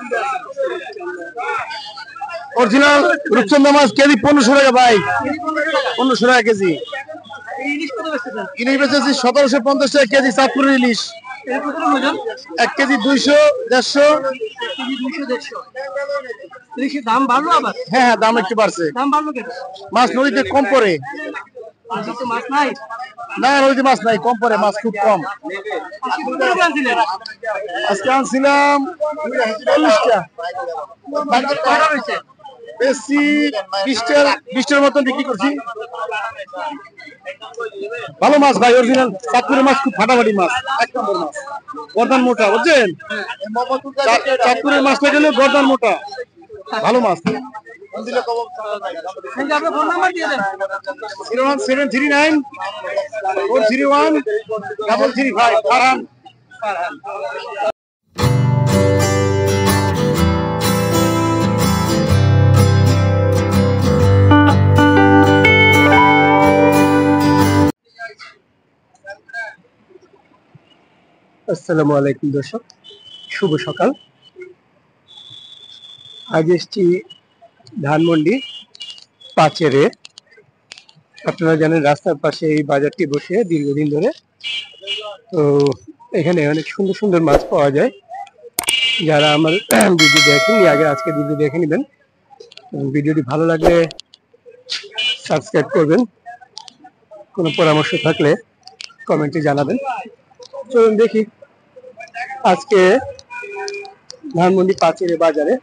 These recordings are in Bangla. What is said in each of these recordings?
অরিজিনাল রূপচন্দা মাছ কেজি 1500 টাকা ভাই, 1500 টাকা কেজি। ইলিশ বেচেছি 1750 টাকা কেজি, চাঁদপুরের ইলিশ। 1 কেজি 200 150। ইলিশের দাম বাড়লো আবার? হ্যাঁ হ্যাঁ, দাম একটু বাড়ছে। দাম বাড়লো কেন? মাছ নদীতে কম পড়ে। মাছ নাই? না, নদীতে মাছ নাই, কম পড়ে, মাছ খুব কম। আজকে আনছিলাম 40টা, বেশি 20টার মতন বিক্রি করছি। ভালো মাছ ভাই, অরিজিনাল চাঁদপুরের মাছ, খুব ফাটাফাটি মাছ, 1 নম্বর মাছ, গর্দান মোটা, বুঝছেন? চাঁদপুরের মাছটা গেলে গর্দান মোটা, ভালো মাছ। 01739 401 335 ফারহান। আসসালামু আলাইকুম দর্শক, শুভ সকাল। আজ এসছি ধানমন্ডি পাচেরে। আপনারা জানেন রাস্তার পাশে এই বাজারটি বসে দীর্ঘদিন ধরে। তো এখানে অনেক সুন্দর সুন্দর মাছ পাওয়া যায়। যারা আমার ভিডিও দেখেননি আগে, আজকে ভিডিও দেখে নেবেন। ভিডিওটি ভালো লাগলে সাবস্ক্রাইব করবেন। কোনো পরামর্শ থাকলে কমেন্টে জানাবেন। চলুন দেখি আজকে ধানমন্ডি পাচেরে বাজারে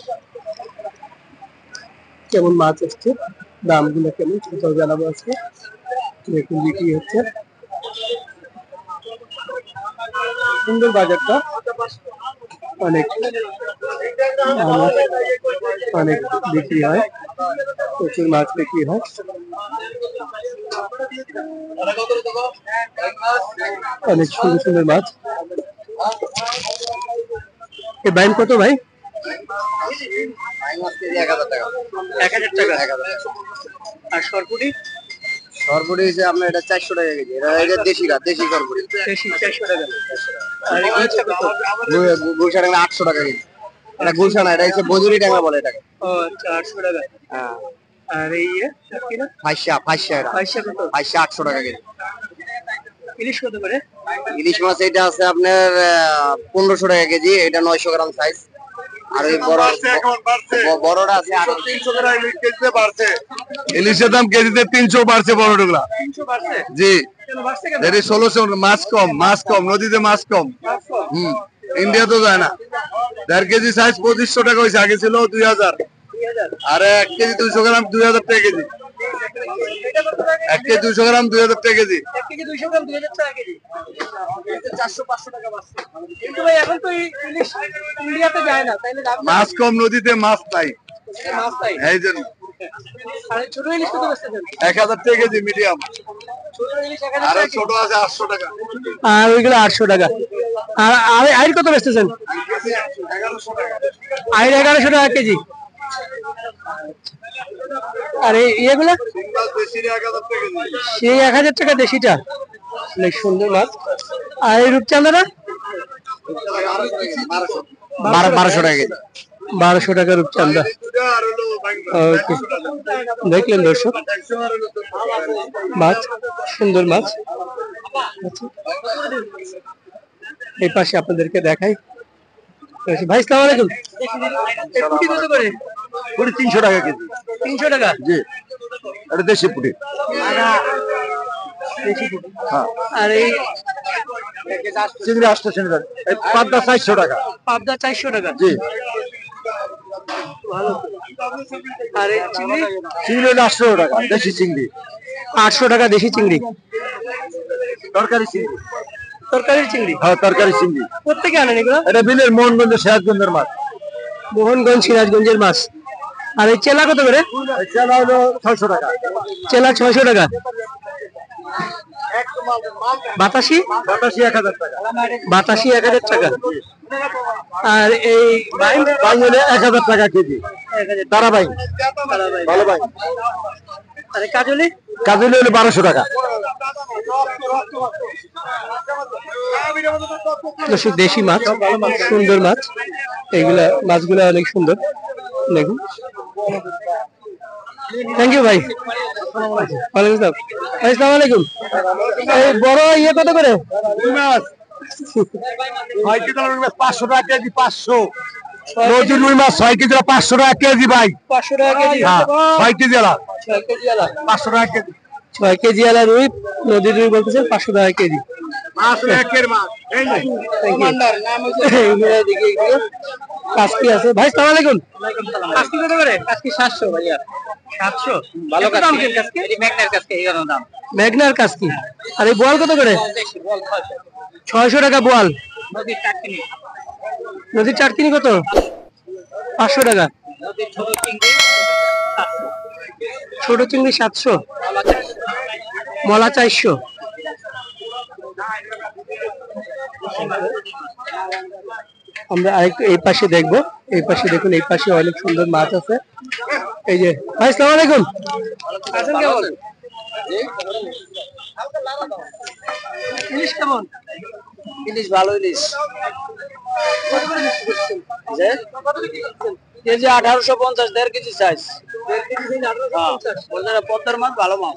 কেমন মাছ এসছে, দামগুলো কেমন সেটাও জানাবো আজকে। দেখুন বিক্রি হচ্ছে, সুন্দর বাজারটা, অনেক অনেক বিক্রি হয়, প্রচুর মাছ বিক্রি হয়। অনেক সুন্দর সুন্দর মাছ। এই বাইন কত ভাই? 1000 টাকা। 1000 টাকা। আর সরপুটি? সরপুটি হচ্ছে আপনার এটা 400 টাকা কেজি। এটা দেশি সরপুটি, দেশি 400 টাকা। আর এই গুলশা টাকা 800 টাকা কেজি। এটা গুলশা না, এটা হচ্ছে বজুরি টাকা বলে এটাকে। ও আচ্ছা, 800 টাকা। হ্যাঁ। আর এই ফাইসা কত? 800 টাকা কেজি। ইলিশ কত করে? ইলিশ মাছ এটা আছে আপনার 1500 টাকা কেজি, এটা 900 গ্রাম সাইজ। আর ওই বড়টা আছে 300 গ্রাম ইলিশ কেজিতে বাড়ছে। ইলিশের দাম কেজিতে 300 বাড়ছে, বড় টুকরা। 300 বাড়ছে? জি। কেন বাড়ছে কেন? এর 1600, মাছ কম, নদীতে মাছ কম। ইন্ডিয়া তো যায় না। 1.5 কেজি সাইজ 2500 টাকা হয়েছে, আগে ছিল 2000। আর 1 কেজি 200 গ্রাম 2000 টাকা কেজি। 1 কেজি 200 গ্রাম 2000 টাকা কেজি। 1 কেজি 200 গ্রাম 2000 টাকা কেজি। 400-500 টাকা বাড়ছে। কিন্তু ভাই এখন তো ইলিশ ইন্ডিয়াতে যায় না, তাইলে দাম মাছ কম, নদীতে মাছ নাই। মাছ তাই এই জন্য। আর ছোট ইলিশ কত বেচতেছেন? 1000 টাকা কেজি মিডিয়াম। ছোট ইলিশ 1000 আর টাকা। ছোট আছে 800 টাকা। আর ওইগুলো 800 টাকা। আর আইর কত বেচতেছেন? 1100 টাকা। আইর 1100 টাকা কেজি। আর এইগুলা দেশির 1000 টাকা কেজি। সেই 1000 টাকা দেশিটা, অনেক সুন্দর মাছ। আর এই রূপচাঁদাটা 1200 টাকা কেজি। 1200 টাকা রূপচাঁদা। ওকে, দেখলেন দর্শক, মাছ, সুন্দর মাছ। এই পাশে আপনাদেরকে দেখাই। ভাই আসসালামু আলাইকুম। পুঁটি কত করে? পুঁটি 300 টাকা কেজি। 300 টাকা? জি, এটা দেশি পুঁটি। হ্যাঁ। আর এই চিংড়ি 800 টাকা। পাবদা 400 টাকা। পাবদা 400 টাকা? জি। ভালো। আর এই চিংড়ি? চিংড়ি 800 টাকা, দেশি চিংড়ি। 800 টাকা দেশি চিংড়ি। তরকারি চিংড়ি। তরকারির চিংড়ি? হ্যাঁ, তরকারি চিংড়ি। কোত্থেকে আনেন এগুলো? এটা বিলের মোহনগঞ্জ সিরাজগঞ্জের মাছ। মোহনগঞ্জ সিরাজগঞ্জের মাছ। আর এই চেলা কত করে? চেলা হলো 600 টাকা। চেলা 600 টাকা। বাতাসি? বাতাসি 1000 টাকা। বাতাসি 1000 টাকা। আর এই বাইন? বাইন হলে 1000 টাকা কেজি। তারা বাইন, ভালো বাইন। আর কাজলি? কাজলি হলো 1200 টাকা। দর্শক দেশি মাছ, সুন্দর মাছ, এইগুলা মাছগুলা অনেক সুন্দর দেখুন। থ্যাংক ইউ ভাই। ওয়ালাইকুম আসসালাম। ভাই আসসালামু আলাইকুম। এই বড় ইয়ে কত করে? মাছ 500 টাকা কেজি। 500 নদীর রুই মাছ 6 কেজি 500 টাকা কেজি ভাই। 500 টাকা কেজি। 6 কেজি আলা 6 কেজি আলা 500 টাকা কেজি। 6 কেজি আলা রুই, নদীর রুই বলতেছেন 500 টাকা কেজি। মাছ একের মাছ। এই যে কমান্ডার নাম হচ্ছে এইগুলা দিকে এগুলো কাস্কি আছে। ভাই আসসালামু আলাইকুম। কাস্কি কত করে? কাস্কি 700 ভাইয়া। 700 ভালো কাস্কি। এই ম্যাগনার কাস্কি এই দাম। ম্যাগনার কাস্কি। আর এই বোয়াল কত করে? 600 টাকা বোয়াল। নদীর চাটকিনি। নদীর চাটকিনি কত? 500 টাকা। নদীর ছোট চিংড়ি 700। ছোট চিংড়ি 700। মলা 400। আমরা আরেকটু এই পাশে দেখবো। এই পাশে দেখুন, এই পাশে অনেক সুন্দর মাছ আছে। এই যে ভাই আসসালামু আলাইকুম। আছেন কেমন? ইলিশ কেমন? ইলিশ ভালো। ইলিশ কেজি 1850, 1.5 কেজি সাইজ। 1.5 কেজি 1850। পদ্মার মাছ ভালো মাছ।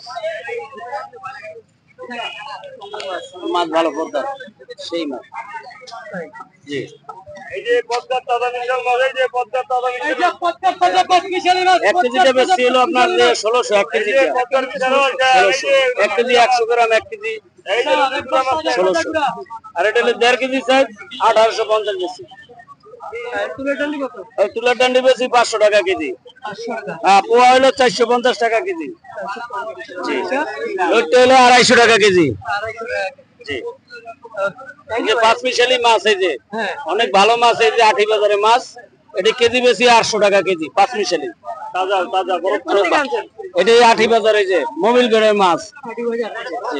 মাছ ভালো পদ্মার, সেই মাছ। জি এই যে পদ্মার দাদা মিশন মাছ, এই যে পদ্মার দাদা মিশন, এই যে পদ্মার দাদা মিশন মাছ 1 কেজিটা বেশি হলো আপনার 1600 1 কেজি। পদ্মার মিশন 1600 1 কেজি 100 গ্রাম 1 কেজি এই যে 1600। আর এটা হলো 1.5 কেজি সাইজ 1850 বেশি। তুলার ডান্ডি কত? এই তুলার ডান্ডি বেশি 500 টাকা কেজি। 500 টাকা। হ্যাঁ, পোয়া হলো 450 টাকা কেজি। জি লইট্টা হলো 250 টাকা কেজি। 250 টাকা। জি এই যে 5 মিশালি মাছ, এই যে অনেক ভালো মাছ, এই যে আঠি বাজারে মাছ, এটা কেজি বেশি 800 টাকা কেজি। 5 মিশালি তাজা তাজা বড় মাছ। এটা আঠি বাজারে যে মোবিল গড়ের মাছ। আঠি বাজার। জি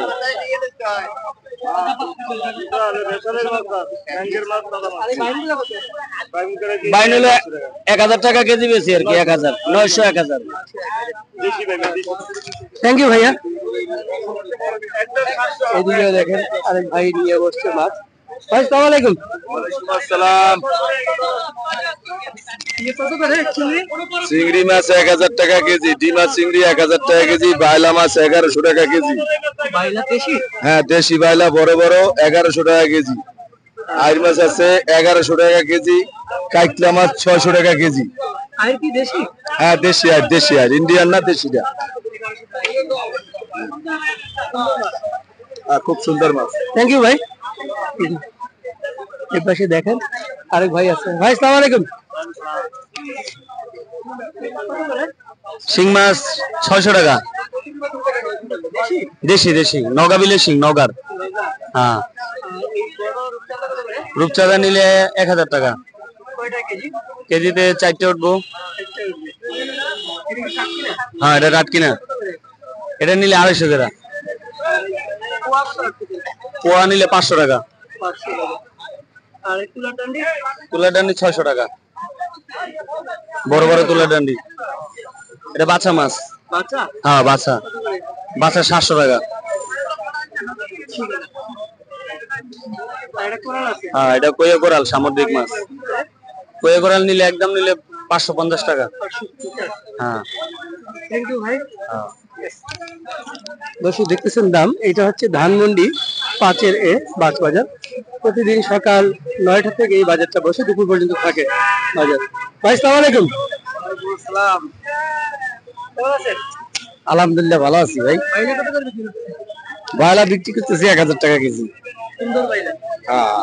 বাইন হলো 1000 টাকা কেজি বেশি আর কি। 1000 900 1000। থ্যাংক ইউ ভাইয়া। এদিকে দেখেন আরেক ভাই নিয়ে বসছে মাছ। ভাই আসসালামু আলাইকুম। ওয়ালাইকুম আসসালাম। কত করে চিংড়ি? চিংড়ি মাছ 1000 টাকা কেজি, ডিমা চিংড়ি 1000 টাকা কেজি, বাইলা মাছ 1100 টাকা কেজি। বাইলা দেশি? হ্যাঁ দেশি বাইলা বড় বড় 1100 টাকা কেজি। আইর মাছ আছে 1100 টাকা কেজি, কাইকলা মাছ 600 টাকা কেজি। আইর কি দেশি? হ্যাঁ দেশি আইর, দেশি আইর, ইন্ডিয়ান না দেশিটা। খুব সুন্দর মাছ। থ্যাংক ইউ ভাই। এই পাশে দেখেন আরেক ভাই আছে। ভাই আসসালামু আলাইকুম। শিং মাছ 600 টাকা। দেশি দেশি নগা বিলে শিং নগার। হ্যাঁ রূপচাঁদা নিলে 1000 টাকা কেজিতে। 4টে উঠবো। হ্যাঁ এটা রাত কিনা। এটা নিলে 250 টাকা। পোয়া নিলে 500 টাকা। তুলার ডান্ডি 600 টাকা। বড় বড় তুলার ডান্ডি। এটা বাছা মাছ। হ্যাঁ বাছা। বাছা 700 টাকা। হ্যাঁ এটা কইয়া কোরাল সামুদ্রিক মাছ। কইয়া কোরাল নিলে একদম নিলে 550 টাকা। হ্যাঁ থ্যাংক ইউ ভাই। দর্শক দেখতেছেন দাম। এটা হচ্ছে ধানমন্ডি 5-এর এ বাজার। প্রতিদিন সকাল 9টা থেকে এই বাজারটা বসে, দুপুর পর্যন্ত থাকে বাজার। ভাই আসসালামু আলাইকুম। আলহামদুলিল্লাহ ভালো আছি ভাই। বাইলা বিক্রি করতেছি 1000 টাকা কেজি। হ্যাঁ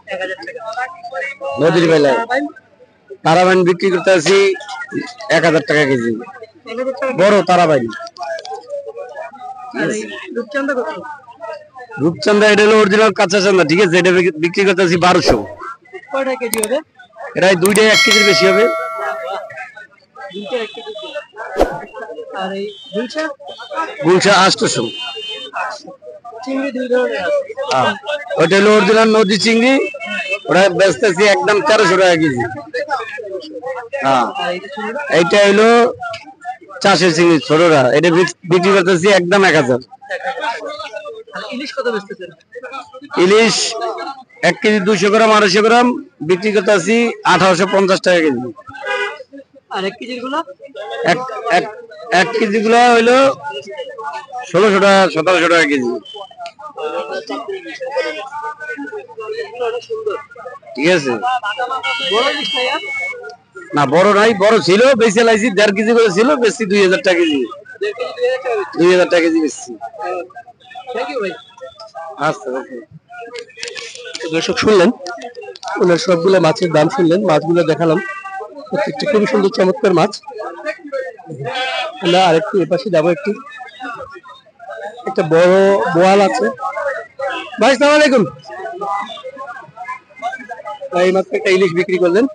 নদীর বাইলা। তারাবাইন বিক্রি করতেছি 1000 টাকা কেজি। বড় তারাবাইন। রূপচান্দা এটা হলো অরিজিনাল কাঁচা চান্দা, ঠিক আছে। এটা বিক্রি করতেছি 1200। কয়টা কেজি হবে? এটা 2টায় 1 কেজির বেশি হবে। আর এই গুলশা? গুলশা 800। চিংড়ি 2 ধরনের আছে। ওটা হলো অরিজিনাল নদী চিংড়ি, ওটা বেচতেছি একদম 1300 টাকা কেজি। হ্যাঁ এইটা হলো চাষের চিংড়ি ছোটরা, এটা বিক্রি করতেছি একদম 1000। ইলিশ কত বেচতেছেন? ইলিশ 1 কেজি 200 গ্রাম 250 গ্রাম বিক্রি করতে আছি 1850 টাকা কেজি। আর 1 কেজির গুলো? এক এক 1 কেজি গুলো হইলো 1600 টাকা 1700 টাকা কেজি। ঠিক আছে, বড় ইলিশ নাই আর? না বড় নাই, বড় ছিল বেশি লাইছি 1.5 কেজি করে ছিল, বেশি 2000 টাকা কেজি। 2000 টাকা কেজি বেশি। থ্যাংক ইউ ভাই। আচ্ছা ওকে। দর্শক শুনলেন, ওনার সবগুলো মাছের দাম শুনলেন, মাছগুলো দেখালাম, প্রত্যেকটা খুবই সুন্দর চমৎকার মাছ। আমরা আরেকটু এপাশে যাবো, একটা বড় বোয়াল আছে। ভাই সালাম আলাইকুম। এই মাত্র একটা ইলিশ বিক্রি করলেন।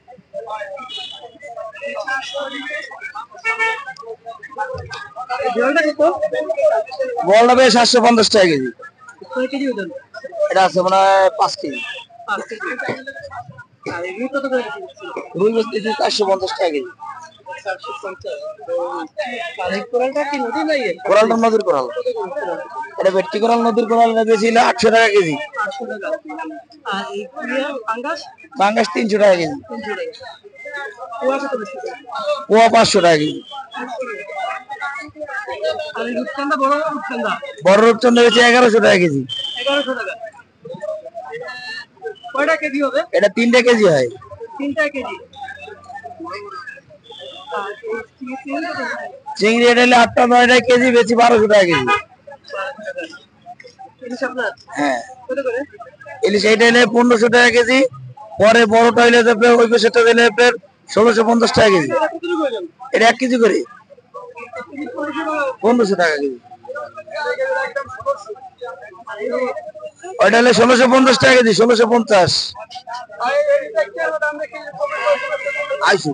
বলটা বেশ 750 টাকা কেজি। কয় কেজি ওজন? এটা আছে মনে হয় 5 কেজি। 5 কেজি। আর এগুলো কত করে বিক্রি করছেন? রুই মাছ কেজি 450 টাকা কেজি। 450। আর এই কোরালটা কি নদী নাই? কোরালটা নদীর কোরাল। এটা ভেটকি কোরাল, নদীর কোরাল বেশি 800 টাকা কেজি। 800 টাকা। আর এই কুরিয়া পাঙ্গাস? পাঙ্গাস 300 টাকা কেজি। 300 টাকা। পোয়া কত বেচতেছেন? পোয়া 500 টাকা কেজি। আর এই রূপচাঁদা, বড় রূপচাঁদা? বড় রূপচাঁদা হচ্ছে 1100 টাকা কেজি। 1100 টাকা। কয়টা কেজি হবে? এটা 3টা কেজি হয়। 3টা কেজি। আর এই চিংড়ি কত? চিংড়ি এটা হলে 8টা 9টা কেজি, বেশি 1200 টাকা কেজি। ইলিশ আপনার? হ্যাঁ। কত করে? ইলিশ এটা হলে 1500 টাকা কেজি। পরে বড়টা হলে আপনার ওই পাশেটা হলে আপনার 1650 টাকা কেজি। এটা কতটুকু ওজন? এটা 1 কেজি করে 1500 টাকা কেজি। ওইটা হলে 1650 টাকা কেজি, 1650। আইসু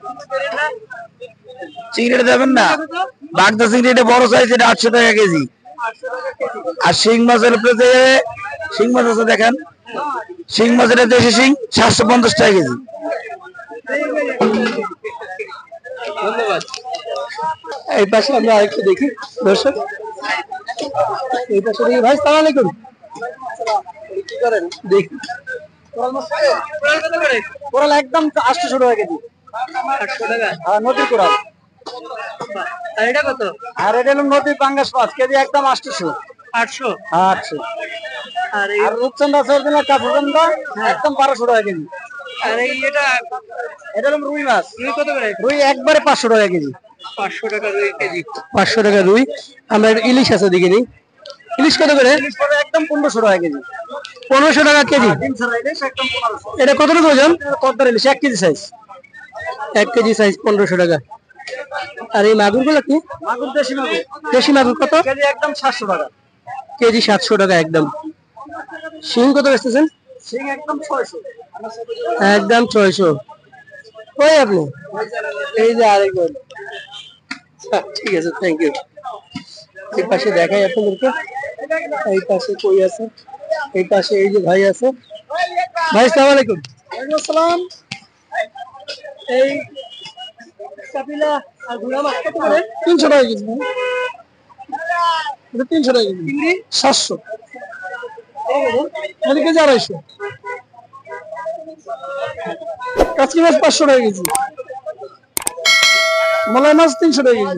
চিংড়িটা দেবেন না, বাগদা চিংড়ি এটা বড় সাইজ, এটা 800 টাকা কেজি। আর শিং মাছের উপরে যে শিং মাছ আছে দেখেন, শিং মাছের দেশি শিং 750 টাকা কেজি। ধন্যবাদ। এই পাশে আমরা আরেকটু দেখি দর্শক, এই পাশে দেখি। ভাই সালাম আলাইকুম। কি করেন দেখি? কোরাল একদম 800 টাকা কেজি। 800 টাকা? হ্যাঁ, নদীর কোরাল। আর এটা কত? আর এটা হলো নদীর পাঙ্গাস মাছ, কেজি একদম 800। 800? হ্যাঁ 800। আর এই রূপচাঁদা আছে অরিজিনাল কাঁচাচান্দা, একদম 1200 টাকা কেজি। আর এই এটা হলো রুই মাছ। রুই কত করে? রুই একবারে 500 টাকা কেজি। 500 টাকা রুই কেজি। 500 টাকা রুই। আমরা ইলিশ আছে দেখে নিই। ইলিশ কত করে? ইলিশ পড়ে একদম 1500 টাকা কেজি। 1500 টাকা কেজি? ইলিশ একদম 1500। এটা কতটুকু ওজন? কতটা ইলিশ? 1 কেজি সাইজ। 1 কেজি সাইজ 1500 টাকা। আর এই মাগুরগুলো কি? মাগুর দেশি মাগুর। দেশি মাগুর কত? কেজি একদম 700 টাকা। কেজি 700 টাকা একদম। শিং কত বেচতেছেন? শিং একদম 600। একদম 600। ওই আপনি এই যে আরেকজন। ঠিক আছে, থ্যাংক ইউ। এই পাশে দেখাই আপনাদেরকে, এই পাশে কই আছে, এই পাশে এই যে ভাই আছে। ভাই সালাম আলাইকুম। ওয়ালাইকুম আসসালাম। এই কাপিলা আর গুড়া মাছ কত করে? 300 টাকা কেজি। এটা 300 টাকা কেজি। চিংড়ি 700। এটা কেজি 250। কাচকি মাছ 500 টাকা কেজি। মলাই মাছ 300 টাকা কেজি।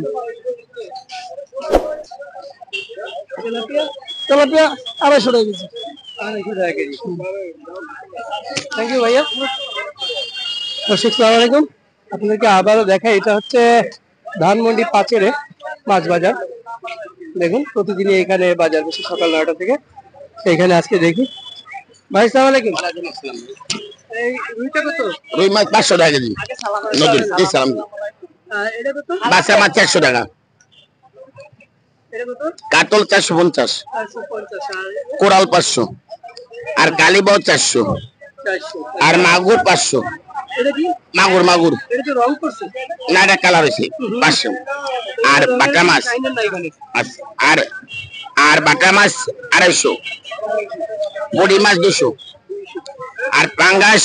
তেলাপিয়া 250 টাকা কেজি। 250 টাকা কেজি। থ্যাংক ইউ ভাইয়া। দর্শক সালাম আলাইকুম। আপনাদেরকে আবারও দেখাই, এটা হচ্ছে ধানমন্ডি পাচেরে মাছ বাজার। দেখুন প্রতিদিনই এখানে বাজার বসে সকাল 9টা থেকে। এখানে আজকে দেখি। ভাই সালাম আলাইকুম। এই রুইটা কত? রুই মাছ 500 টাকা কেজি। নদীর এই সালাম। এটা কত? বাসা মাছ 400 টাকা। এটা কত? কাতল 450। 450। আর কোরাল 500। আর কালীবাউ 400। 400। আর মাগুর 500। এটা কি? মাগুর মাগুর এটা তো রং করছে। না, এটা কালার হয়েছে 500। আর বাটা মাছ আচ্ছা, আর আর বাটা মাছ 250। বড়ি মাছ 200। আর পাঙ্গাস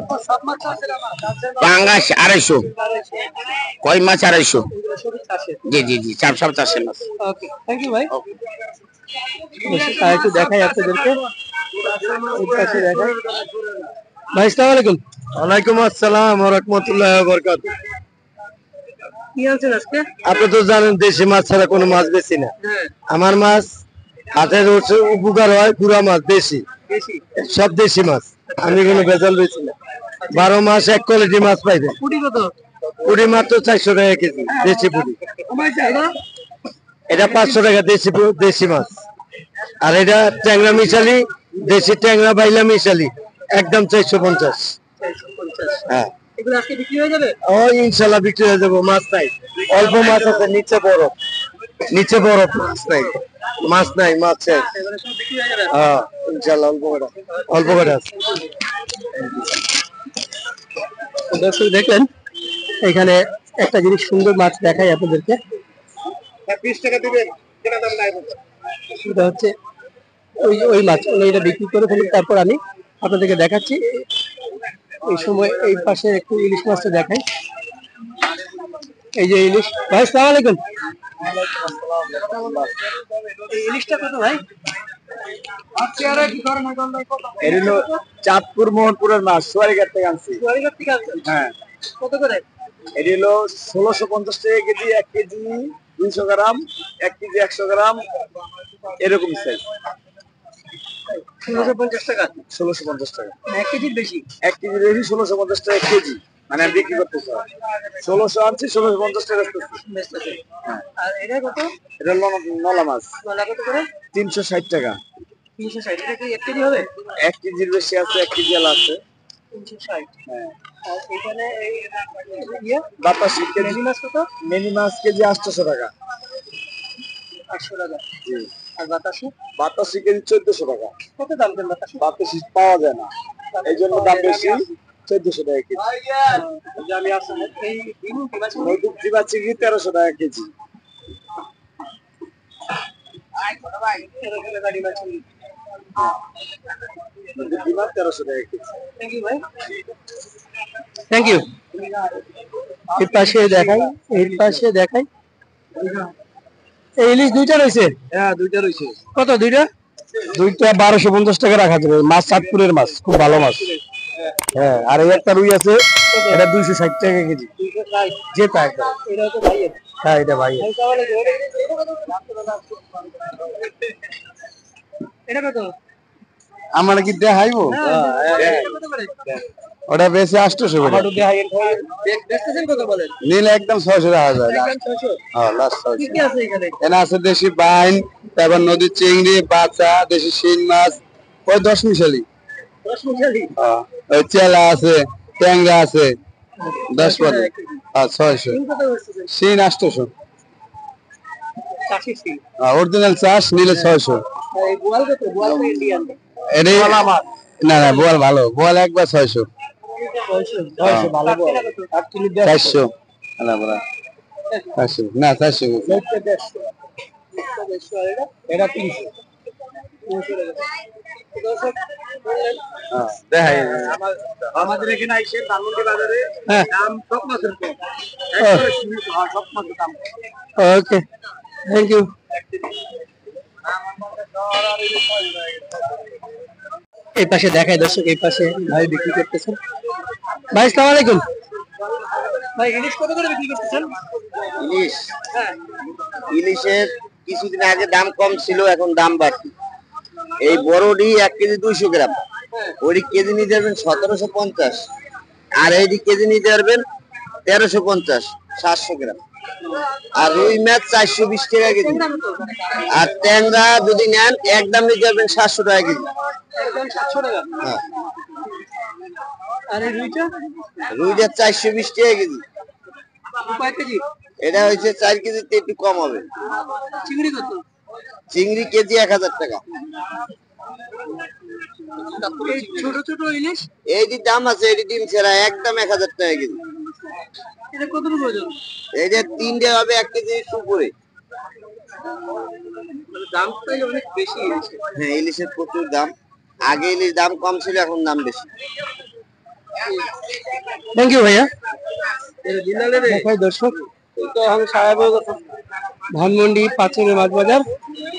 250। কই মাছ 250। জি জি জি, সব চাষের মাছ। ওকে, থ্যাংক ইউ ভাই। আর একটু দেখাই আপনাদেরকে, এই পাশে দেখাই। ভাই আসসালামু আলাইকুম। ওয়ালাইকুম আসসালাম ওয়া রাহমাতুল্লাহি ওয়া বারাকাতুহু। কি আছেন আজকে? আপনি তো জানেন দেশি মাছ ছাড়া কোনো মাছ বেশি না। আমার মাছ হাটের উপকার হয়, পুরা মাছ দেশি, সব দেশি মাছ। আমি কোনো ভেজাল বেশি না। 12 মাস এক কোয়ালিটি মাছ পাইবে। পুটি কত? পুঁটি মাত্র 400 টাকা কেজি দেশি পুঁটি। এটা 500 টাকা দেশি মাছ। আর এটা ট্যাংরা মিশালি, দেশি ট্যাংরা বাইলা মিশালি, একদম 450। হ্যাঁ, এগুলো আজকে বিক্রি হয়ে যাবে? ও ইনশাল্লাহ বিক্রি হয়ে যাবো। মাছ নাই, অল্প মাছ আছে, নিচে বরফ, নিচে বরফ, মাছ নাই, মাছ নাই, মাছ শেষ। এগুলো সব বিক্রি হয়ে যাবে? হ্যাঁ ইনশাল্লাহ অল্প করে আছে। দর্শক দেখলেন, এখানে একটা জিনিস সুন্দর মাছ দেখাই আপনাদেরকে। 20 টাকা দিবেন, কেনা দাম নাই। সেটা হচ্ছে ওই মাছ, এটা বিক্রি করে ফেলি, তারপর আমি আপনাদেরকে দেখাচ্ছি। এই সময় এই পাশে একটু ইলিশ মাছটা দেখাই। এই যে ইলিশ। ভাই আসসালামু আলাইকুম। এই ইলিশটা কত ভাই? এটা হলো চাঁদপুর মোহনপুরের মাছ, সোয়ারিঘাট থেকে আনছি। সোয়ারিঘাট থেকে আনছেন? হ্যাঁ। কত করে? এটা হলো 1650 টাকা KG, 1 KG 200 gram, 1 KG 100 gram, এরকম সাইজ। 1650 টাকা? 1650 টাকা 1 কেজির বেশি? 1 কেজি বেশি, 1650 টাকা কেজি। মানে আমি বিক্রি করতেছি 1600 আনছি, 1650 টাকা বেচতেছে। আর এটা কত? এটা নলা মাছ, নলা কত করে? 360 টাকা। 360। এটা কি 1 কেজি হবে? 1 কেজির বেশি আছে, 1 কেজি আলা আছে। 360। হ্যাঁ। আর এখানে এই ইয়ে বাতাসি কেজি, মেনি মাছ কত? মিনি মাছ কেজি 800 টাকা। 800 টাকা। আর বাতাসি? বাতাসি কেজি 1400 টাকা। কত দাম দেন বাতাসি? বাতাসি পাওয়া যায় না, এই জন্য দাম বেশি, 1400 টাকা কেজি। আমি আসলে এই দিন কি মাছ? নদীর জিবা চিংড়ি 1300 টাকা কেজি। নদীর জিবা 1300 টাকা কেজি। থ্যাংক ইউ ভাই। Thank you. এই পাশে দেখাই, এই পাশে দেখাই। এই ইলিশ দুইটা রয়েছে? হ্যাঁ, দুইটা রয়েছে। কত দুইটা? দুইটা 1250 টাকা রাখা যাবে। মাছ চাঁদপুরের মাছ, খুব ভালো মাছ। হ্যাঁ, আর এই একটা রুই আছে, এটা 260 টাকা কেজি। 260? যেটা একদম। এটা তো ভাইয়ের। হ্যাঁ, এটা ভাই। এটা কত? আমার কি দেখাইবো? ওটা বেশি 800 করে। দেখতেছেন কত বলেন? নিলে একদম 600 টাকা যায়। একদম 600? হ্যাঁ, লাস্ট কি 600। কি আছে এখানে? এখানে আছে দেশি বাইন, তারপর নদীর চিংড়ি, বাচ্চা, দেশি শিং মাছ, ওই 10 মিশালি। রসমিশালি? ওই চেলা আছে, ট্যাংরা আছে, 10 পদে। হ্যাঁ, 600। তিন কত বলতেছেন? শিং 800। চাষি সিং। অরিজিনাল চাষ নিলে 600। এই বোয়াল কত? বোয়াল তো ইন্ডিয়ান। এটি না না, বোয়াল ভালো, বোয়াল একবার 600। 600 ভালো বোয়াল। আর তুমি 400। না বলা 400 না, 400 গেছে। এটা 300। 300 টাকা। দর্শক বললেন, হ্যাঁ, দেখাই। আমাদের এখানে আইসে ধানমন্ডি বাজারে দাম সব মাছের কম। সব মাছের দাম। Okay, thank you. এই পাশে দেখায় দর্শক, এই পাশে ভাই বিক্রি করতেছেন। ভাই আসসালামু আলাইকুম। ভাই ইলিশ কত করে বিক্রি করতেছেন? ইলিশ, হ্যাঁ। ইলিশের কিছুদিন আগে দাম কম ছিল, এখন দাম বাড়তি। এই বড়ডি 1 কেজি 200 গ্রাম, ওই কেজি নিতে পারবেন 1750। আর এইটি কেজি নিতে পারবেন 1350, 700 গ্রাম। আর রুই মাছ 420 টাকা কেজি। আর ট্যাংরা যদি নেন একদম নিতে পারবেন 700 টাকা কেজি। একদম 700 টাকা। হ্যাঁ, আর এই রুইটা? রুইটা 420 টাকা কেজি। কয় কেজি? এটা হচ্ছে 4 কেজিতে একটু কম হবে। চিংড়ি কত? চিংড়ি কেজি 1000 টাকা। এই ছোট ছোট ইলিশ? এইটির দাম আছে, এটি ডিম ছাড়া একদম 1000 টাকা কেজি। এটা কত ওজন? এইটা 3টে হবে 1 কেজি উপরে। দাম তো অনেক বেশি ইলিশ। হ্যাঁ, ইলিশের প্রচুর দাম। আগে ইলিশ দাম কম ছিল, এখন দাম বেশি। থ্যাংক ইউ ভাইয়া। দেখাই দর্শক, ধানমন্ডি 5 মাছ বাজার।